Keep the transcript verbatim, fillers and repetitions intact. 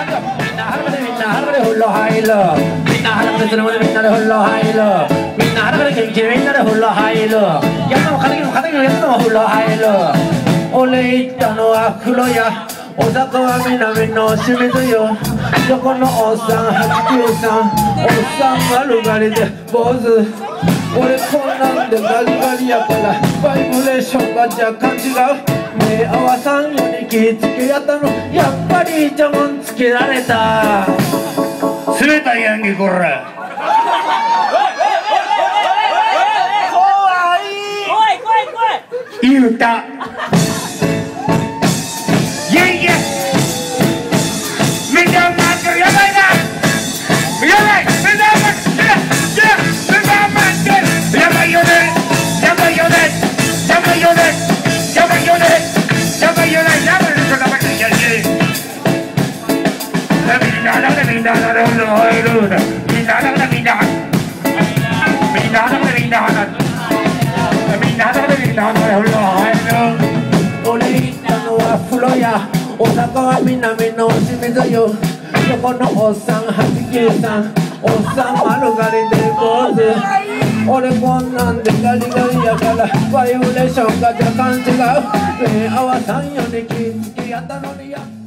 みんな裸でみんな裸で風呂入るみんな裸でそれまでみんなで風呂入るみんな裸で元気でみんなで風呂入るやつも仇も仇もやつも風呂入る俺行ったのは風呂屋大阪は南の清水よそこのおっさんはちきゅうさんおっさん丸刈りで坊主俺こんなんでガリガリやからバイブレーションが若干違う目合わさんように気ぃつけやったのやっぱりイチャモンつけられた冷たいやんけこれ怖い怖い怖い怖い言うたいやいやみんな待ってるやばいなやばいみんな待ってるみんな待ってるやばいよねやばいよねやばいよねやばいよねやばいよねやばいよねやばいよねみんなだめみんなだめみんなだめみんなだめみんなみんなだめみんなだめみんなだめみんなだめ俺行ったのは風呂屋大阪は南の清水よそこのおっさんはちきゅうさんおっさん丸刈りで坊主俺こんなんでガリガリやからバイブレーションが若干違う目合わさんように気ぃつけやったのにや